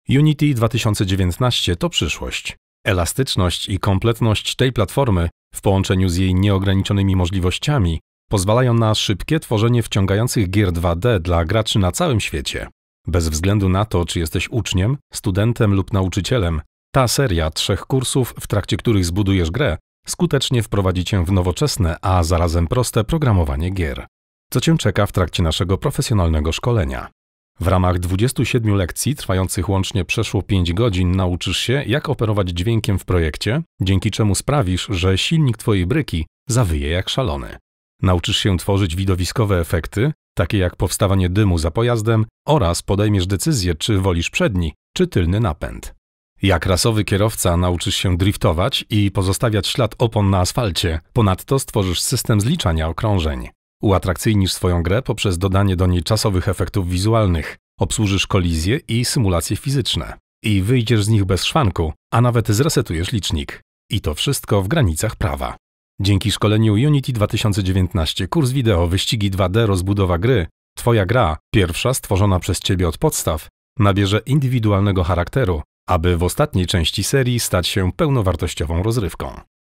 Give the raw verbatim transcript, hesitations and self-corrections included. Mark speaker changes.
Speaker 1: Unity dwa tysiące dziewiętnaście to przyszłość. Elastyczność i kompletność tej platformy w połączeniu z jej nieograniczonymi możliwościami pozwalają na szybkie tworzenie wciągających gier dwa D dla graczy na całym świecie. Bez względu na to, czy jesteś uczniem, studentem lub nauczycielem, ta seria trzech kursów, w trakcie których zbudujesz grę, skutecznie wprowadzi Cię w nowoczesne, a zarazem proste programowanie gier. Co Cię czeka w trakcie naszego profesjonalnego szkolenia? W ramach dwudziestu siedmiu lekcji, trwających łącznie przeszło pięć godzin, nauczysz się, jak operować dźwiękiem w projekcie, dzięki czemu sprawisz, że silnik Twojej bryki zawyje jak szalony. Nauczysz się tworzyć widowiskowe efekty, takie jak powstawanie dymu za pojazdem, oraz podejmiesz decyzję, czy wolisz przedni, czy tylny napęd. Jak rasowy kierowca nauczysz się driftować i pozostawiać ślad opon na asfalcie, ponadto stworzysz system zliczania okrążeń. Uatrakcyjnisz swoją grę poprzez dodanie do niej czasowych efektów wizualnych, obsłużysz kolizje i symulacje fizyczne. I wyjdziesz z nich bez szwanku, a nawet zresetujesz licznik. I to wszystko w granicach prawa. Dzięki szkoleniu Unity dwa tysiące dziewiętnaście kurs wideo Wyścigi dwa D rozbudowa gry, Twoja gra, pierwsza stworzona przez Ciebie od podstaw, nabierze indywidualnego charakteru, aby w ostatniej części serii stać się pełnowartościową rozrywką.